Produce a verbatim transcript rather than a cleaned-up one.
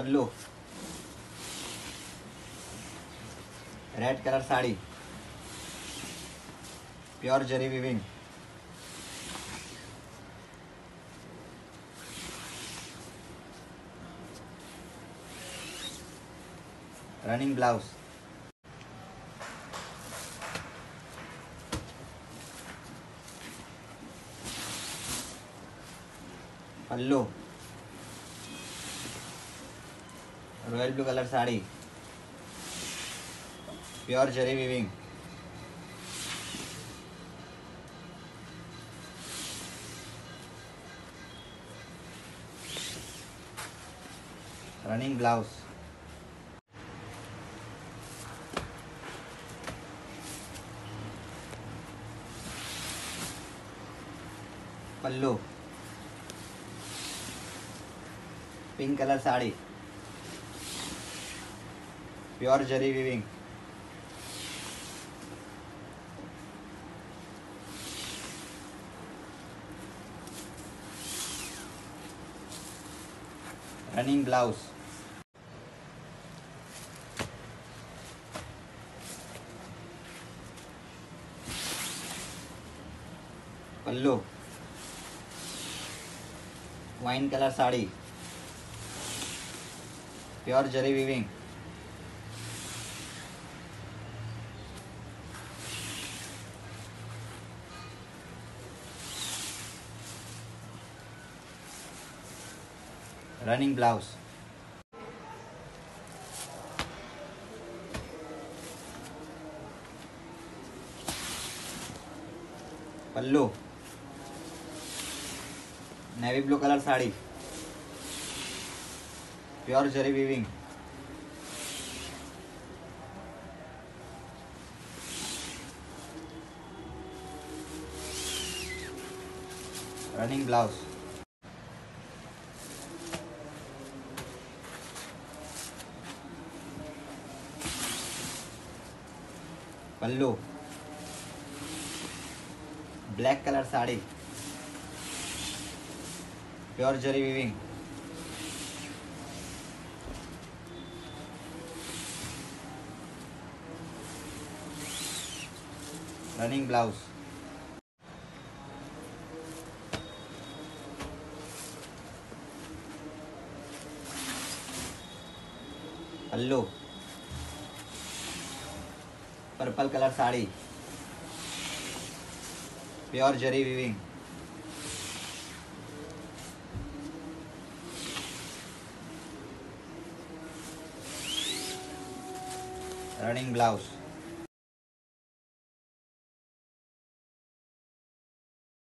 Pallu, red colour sari, pure zari weaving, running blouse, pallu, royal blue colour sari, pure zari weaving, running blouse, pallu, pink colour sari, pure zari weaving, running blouse, pallu, wine colour sari, pure zari weaving, running blouse, pallu, navy blue colour sari, pure zari weaving, running blouse, pallu, black colour sari, pure zari weaving, running blouse, pallu, purple colour sari, pure zari weaving, running blouse.